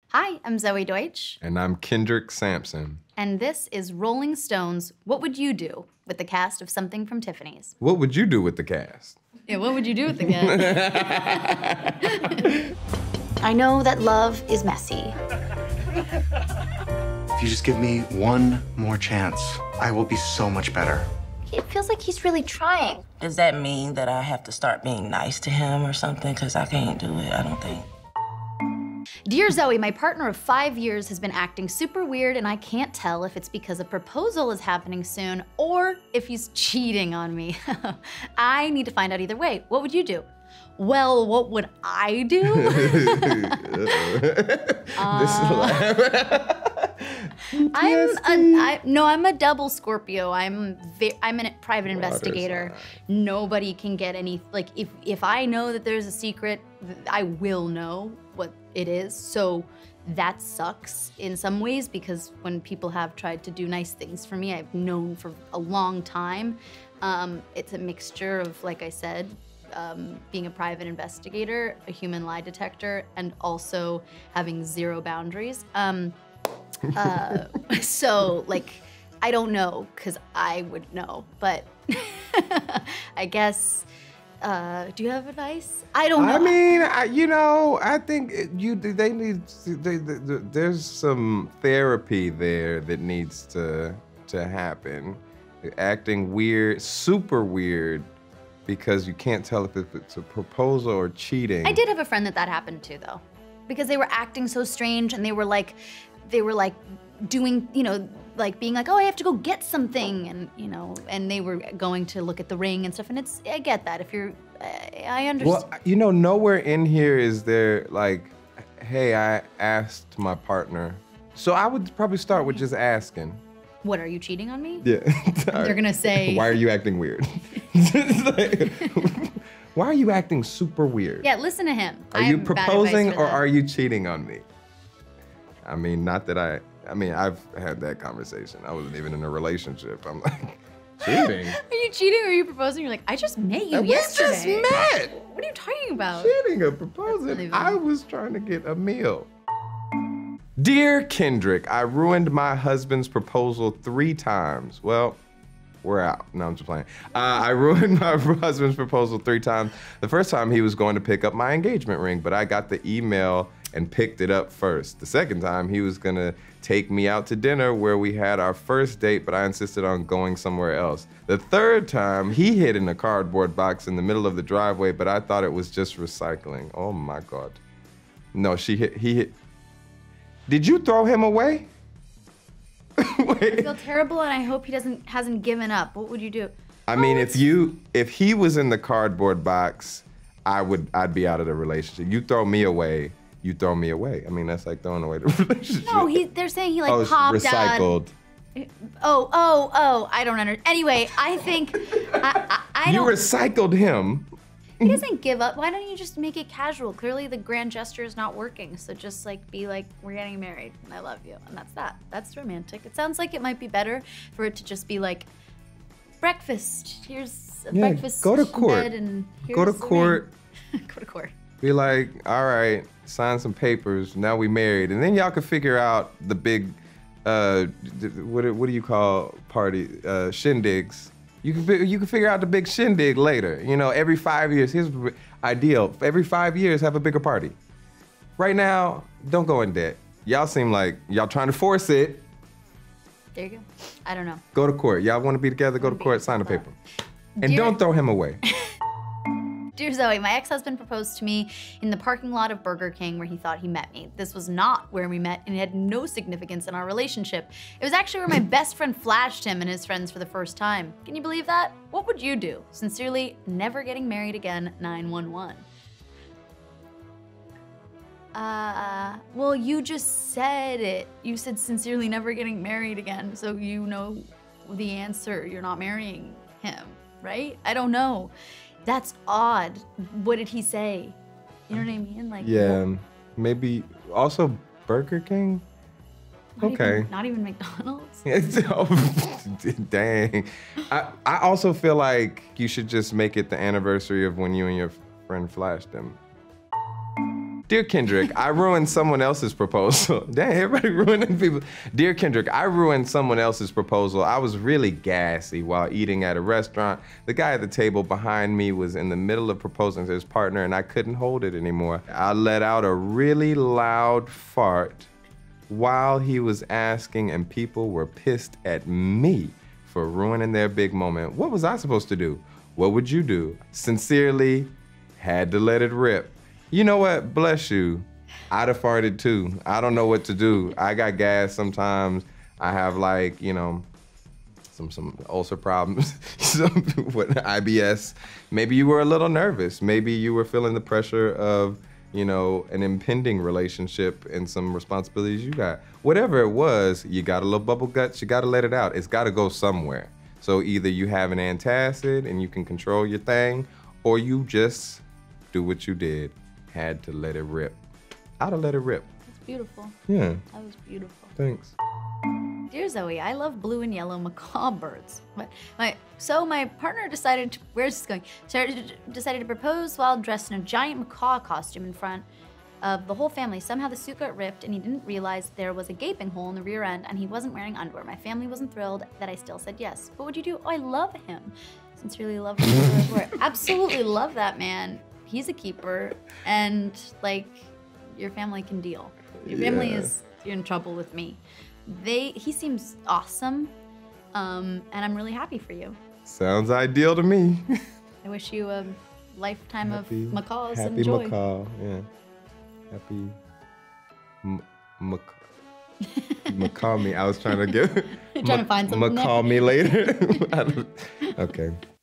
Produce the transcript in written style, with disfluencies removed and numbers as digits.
Hi, I'm Zoe Deutsch. And I'm Kendrick Sampson. And this is Rolling Stone's What Would You Do with the cast of Something from Tiffany's. What would you do with the cast? Yeah, what would you do with the cast? I know that love is messy. If you just give me one more chance, I will be so much better. It feels like he's really trying. Does that mean that I have to start being nice to him or something? Because I can't do it, I don't think. Dear Zoe, my partner of 5 years has been acting super weird and I can't tell if it's because a proposal is happening soon or if he's cheating on me. I need to find out either way. What would you do? Well, what would I do? I'm a double Scorpio. I'm a private investigator. Nobody can get any, like, if I know that there's a secret, I will know what it is. So that sucks in some ways because when people have tried to do nice things for me, I've known for a long time. It's a mixture of, like I said, being a private investigator, a human lie detector, and also having zero boundaries. So, like, I don't know, because I would know, but I guess, do you have advice? I don't know. I mean, I think they need, there's some therapy there that needs to happen. Acting weird, super weird, because you can't tell if it's a proposal or cheating. I did have a friend that happened to, though, because they were acting so strange and they were like doing, like being like, oh, I have to go get something, and and they were going to look at the ring and stuff, and I get that if you're, I understand. Well, nowhere in here is there like, hey, I asked my partner. So I would probably start with just asking. What, are you cheating on me? Yeah. They're gonna say, why are you acting weird? Why are you acting super weird? Yeah, listen to him. Are you proposing or are you cheating on me? I mean, not that I've had that conversation. I wasn't even in a relationship. I'm like, cheating? Are you cheating or are you proposing? You're like, I just met you yesterday. We just met. What are you talking about? Cheating or proposing? I was trying to get a meal. Dear Kendrick, I ruined my husband's proposal 3 times. Well, we're out. No, I'm just playing. I ruined my husband's proposal 3 times. The first time he was going to pick up my engagement ring, but I got the email and picked it up first. The second time he was gonna take me out to dinner where we had our first date, but I insisted on going somewhere else. The third time he hid in a cardboard box in the middle of the driveway, but I thought it was just recycling. Oh my God. No, he hit. Did you throw him away? I feel terrible and I hope he hasn't given up. What would you do? I mean, if he was in the cardboard box, I'd be out of the relationship. You throw me away, you throw me away. I mean, that's like throwing away the relationship. No, they're saying he like popped recycled. Out. Oh, I don't understand. Anyway, I think, I don't. You recycled him. He doesn't give up. Why don't you just make it casual? Clearly the grand gesture is not working. So just like be like, we're getting married and I love you. And that's that. That's romantic. It sounds like it might be better for it to just be like, breakfast. Here's a breakfast go to court. Bed and go to court. Go to court. Be like, all right, sign some papers. Now we married. And then y'all can figure out the big, what do you call party, shindigs. You can figure out the big shindig later. Every 5 years, here's ideal. Every 5 years, have a bigger party. Right now, don't go in debt. Y'all seem like y'all trying to force it. There you go. I don't know. Go to court. Y'all want to be together, go to court, sign the paper. And don't throw him away. Dear Zoe, my ex-husband proposed to me in the parking lot of Burger King where he thought he met me. This was not where we met and it had no significance in our relationship. It was actually where my best friend flashed him and his friends for the first time. Can you believe that? What would you do? Sincerely, never getting married again, 911. Well, you just said it. You said sincerely never getting married again, so you know the answer. You're not marrying him, right? I don't know. That's odd. What did he say? You know what I mean? Like, yeah, maybe also Burger King. Not even McDonald's. Dang. I also feel like you should just make it the anniversary of when you and your friend flashed him. Dear Kendrick, I ruined someone else's proposal. Dang, everybody ruining people. Dear Kendrick, I ruined someone else's proposal. I was really gassy while eating at a restaurant. The guy at the table behind me was in the middle of proposing to his partner and I couldn't hold it anymore. I let out a really loud fart while he was asking and people were pissed at me for ruining their big moment. What was I supposed to do? What would you do? Sincerely, had to let it rip. You know what? Bless you. I'd have farted too. I don't know what to do. I got gas sometimes. I have like, you know, some ulcer problems, what, IBS. Maybe you were a little nervous. Maybe you were feeling the pressure of, you know, an impending relationship and some responsibilities you got. Whatever it was, you got a little bubble guts, you gotta let it out. It's gotta go somewhere. So either you have an antacid and you can control your thing, or you just do what you did. Had to let it rip. I'd have let it rip. That's beautiful. Yeah. That was beautiful. Thanks. Dear Zoe, I love blue and yellow macaw birds. So my partner decided to, where's this going? Decided to propose while dressed in a giant macaw costume in front of the whole family. Somehow the suit got ripped and he didn't realize there was a gaping hole in the rear end and he wasn't wearing underwear. My family wasn't thrilled that I still said yes. What would you do? Oh, I love him. Sincerely love him. Absolutely love that man. He's a keeper and like your family can deal. Your family is in trouble with me. He seems awesome and I'm really happy for you. Sounds ideal to me. I wish you a lifetime of macaws happy and joy. Macaw, yeah. Happy macaw me. I was trying to get You're trying to find something macaw me later. Okay.